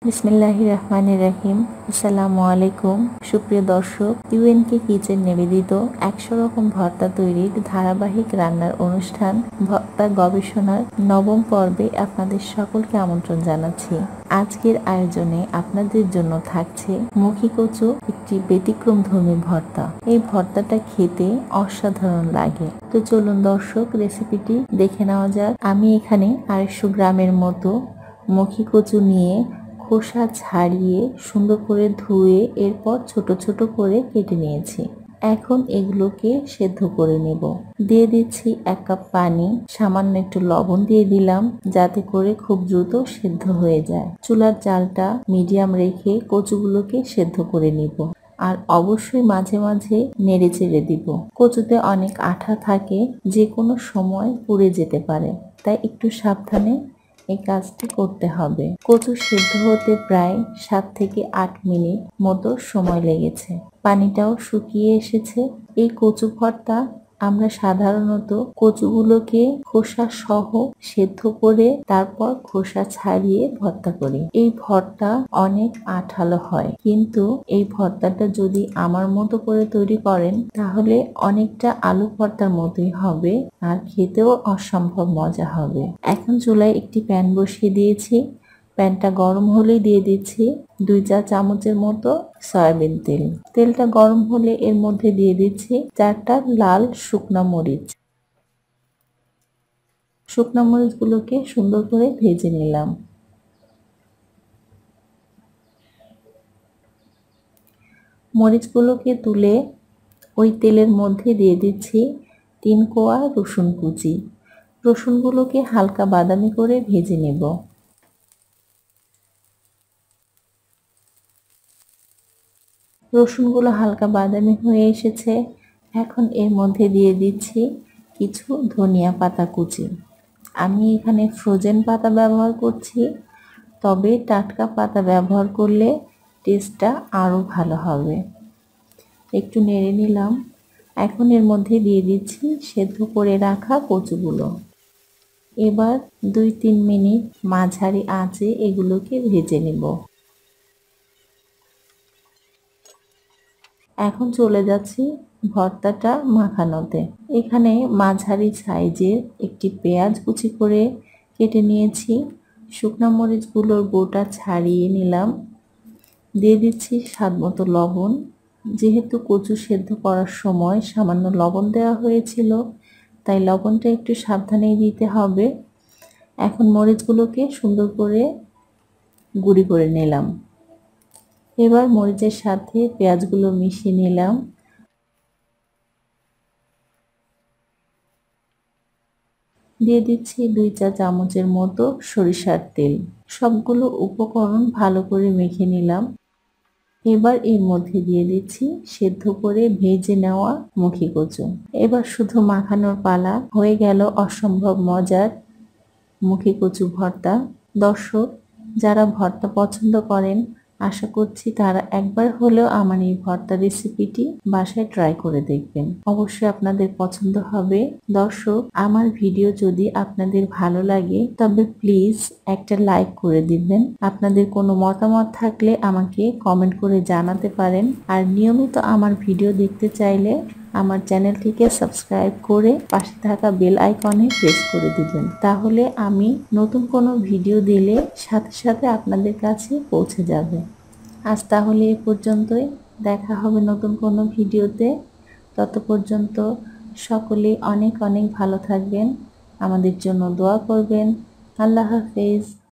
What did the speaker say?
বিসমিল্লাহির রহমানির রহিম। আসসালামু আলাইকুম সুপ্রিয় দর্শক, ইউএনকে কিচেন নিবেদিত 100 রকম ভর্তা তৈরির ধারাবাহিক রান্নার অনুষ্ঠান ভর্তা গবেষণার নবম পর্বে আপনাদের সকলকে আমন্ত্রণ জানাচ্ছি। আজকের আয়োজনে আপনাদের জন্য থাকছে মুখী কচু, একটি ব্যতিক্রমধর্মী ভর্তা। এই ভর্তাটা খেতে অসাধারণ লাগে। তো চলুন দর্শক, রেসিপিটি দেখে নেওয়া যাক। আমি এখানে 250 গ্রামের মতো মুখী কচু নিয়ে খোসা ছাড়িয়ে সুন্দর করে ধুয়ে এরপর ছোট ছোট করে কেটে নিয়েছি। এখন এগুলোকে সেদ্ধ করে নেব। দিয়ে দিচ্ছি 1 কাপ পানি, সামান্য একটু লবণ দিয়ে দিলাম যাতে করে খুব দ্রুত সেদ্ধ হয়ে যায়। চুলার জালটা মিডিয়াম রেখে কচুগুলোকে সেদ্ধ করে নিব। আর অবশ্যই মাঝে মাঝে নেড়ে চেড়ে দিব। কচুতে অনেক আঠা থাকে, যে কোনো সময় পুড়ে যেতে পারে, তাই একটু সাবধানে এই কাজটি করতে হবে। কচু সেদ্ধ হতে প্রায় 7 থেকে 8 মিনিট মতো সময় লেগেছে। পানিটাও শুকিয়ে এসেছে। এই কচু ভর্তা আমরা সাধারণত কচুগুলোকে খোসা সহ সেদ্ধ করে তারপর খোসা ছাড়িয়ে ভর্তা করি। এই ভর্তা অনেক আঠালো হয়, কিন্তু এই ভর্তাটা যদি আমার মতো করে তৈরি করেন তাহলে অনেকটা আলু ভর্তার মতোই হবে আর খেতেও অসম্ভব মজা হবে। এখন চুলায় একটি প্যান বসিয়ে দিয়েছি। প্যানটা গরম হলেই দিয়ে দিচ্ছি 2 চা চামচের মতো সয়াবিন তেল। তেলটা গরম হলে এর মধ্যে দিয়ে দিচ্ছি 4টা লাল শুকনো মরিচ। শুকনো মরিচগুলোকে সুন্দর করে ভেজে নিলাম। মরিচগুলোকে তুলে ওই তেলের মধ্যে দিয়ে দিচ্ছি 3 কোয়া রসুন কুচি। রসুনগুলোকে হালকা বাদামি করে ভেজে নেব। রসুনগুলো হালকা বাদামি হয়ে এসেছে। এখন এর মধ্যে দিয়ে দিচ্ছি কিছু ধনিয়া পাতা কুচি। আমি এখানে ফ্রোজেন পাতা ব্যবহার করছি, তবে টাটকা পাতা ব্যবহার করলে টেস্টটা আরও ভালো হবে। একটু নেড়ে নিলাম। এখন এর মধ্যে দিয়ে দিচ্ছি সেদ্ধ করে রাখা কচুগুলো। এবার 2-3 মিনিট মাঝারি আঁচে এগুলোকে ভেজে নেব। এখন চলে যাচ্ছি ভর্তাটা মাখানোতে। এখানে মাঝারি সাইজের একটি পেঁয়াজ কুচি করে কেটে নিয়েছি। শুকনো মরিচগুলোর বোটা ছাড়িয়ে নিলাম। দিয়ে দিচ্ছি স্বাদমতো লবণ। যেহেতু কচু সেদ্ধ করার সময় সামান্য লবণ দেওয়া হয়েছিল, তাই লবণটা একটু সাবধানেই দিতে হবে। এখন মরিচগুলোকে সুন্দর করে গুঁড়ি করে নিলাম। এবার মরিচের সাথে পেঁয়াজগুলো মিশিয়ে নিলাম। দিয়ে দিচ্ছি 2 চা চামচের মতো সরিষার তেল। সবগুলো উপকরণ ভালো করে মেখে নিলাম। এবার এর মধ্যে দিয়ে দিচ্ছি সেদ্ধ করে ভেজে নেওয়া মুখী কচু। এবার শুধু মাখানোর পালা। হয়ে গেল অসম্ভব মজার মুখী কচু ভর্তা। দর্শক, যারা ভর্তা পছন্দ করেন, আশা করছি তারা একবার হলেও আমার এই ভর্তা রেসিপিটি বাসায় ট্রাই করে দেখবেন। অবশ্যই আপনাদের পছন্দ হবে। দর্শক, আমার ভিডিও যদি আপনাদের ভালো লাগে তবে প্লিজ একটা লাইক করে দিবেন। আপনাদের কোনো মতামত থাকলে আমাকে কমেন্ট করে জানাতে পারেন। আর নিয়মিত আমার ভিডিও দেখতে চাইলে আমার চ্যানেলটিকে সাবস্ক্রাইব করে পাশে থাকা বেল আইকনে প্রেস করে দিবেন। তাহলে আমি নতুন কোনো ভিডিও দিলে সাথে সাথে আপনাদের কাছে পৌঁছে যাবে। আজ তাহলে এ পর্যন্তই। দেখা হবে নতুন কোনো ভিডিওতে। তত পর্যন্ত সকলে অনেক অনেক ভালো থাকবেন। আমাদের জন্য দোয়া করবেন। আল্লাহ হাফেজ।